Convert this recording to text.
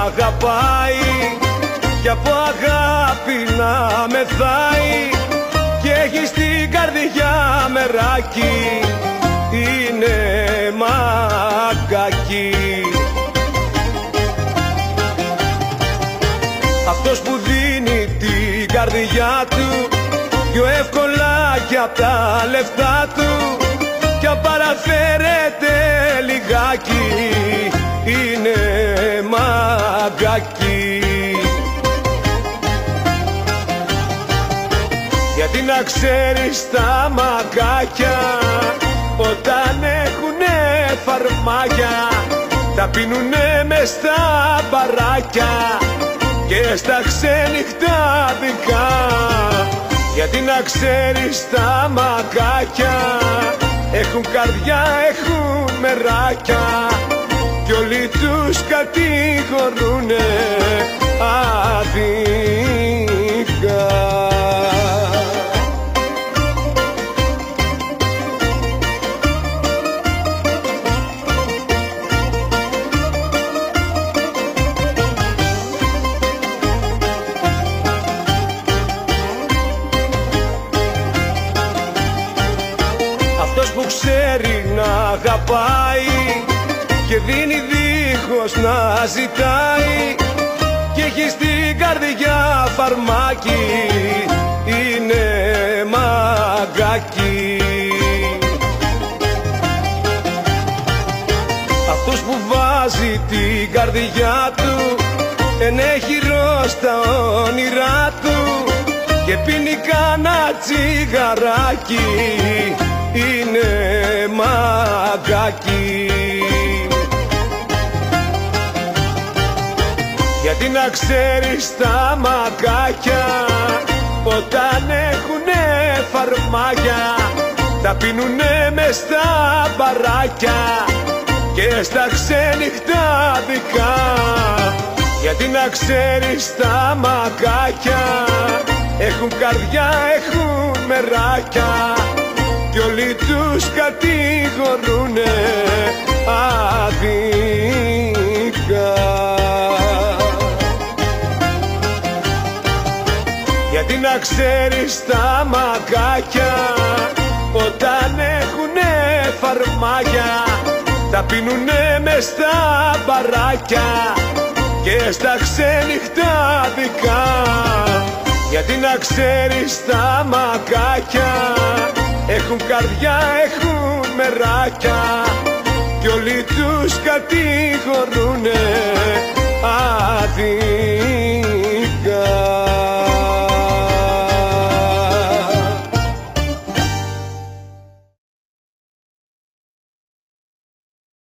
αγαπάει και από αγάπη να μεθάει και έχει στην καρδιά μεράκι, είναι μαγκάκι. Αυτός που δίνει την καρδιά του πιο εύκολα και απ' τα λεφτά του κι αν παραφέρεται λιγάκι, είναι μαγκάκι. Γιατί να ξέρεις τα μαγκάκια όταν έχουνε φαρμάκια τα πίνουνε μες στα μπαράκια και στα ξενυχτάδικα. Γιατί να ξέρεις τα μαγκάκια έχουν καρδιά, έχουν μεράκια κι όλοι τους κατηγορούνε άδικα. Αυτός που ξέρει να αγαπάει και δίνει δίχως να ζητάει και έχει στην καρδιά φαρμάκι, είναι μαγκάκι. Αυτός που βάζει την καρδιά του ενέχειρο στα όνειρά του και πίνει κανένα τσιγαράκι, είναι μαγκάκι. Γιατί να ξέρεις τα μαγκάκια όταν έχουνε φαρμάκια τα πίνουνε μες στα μπαράκια και στα ξενυχτάδικα. Γιατί να ξέρεις τα μαγκάκια έχουν καρδιά, έχουν μεράκια κι όλοι τους κατηγορούνε άδικα. Γιατί να ξέρεις τα μαγκάκια όταν έχουνε φαρμάκια τα πίνουνε μες στα μπαράκια και στα ξενυχτάδικα. Γιατί να ξέρεις τα μαγκάκια έχουν καρδιά, έχουν μεράκια κι όλοι τους κατηγορούνε άδικα.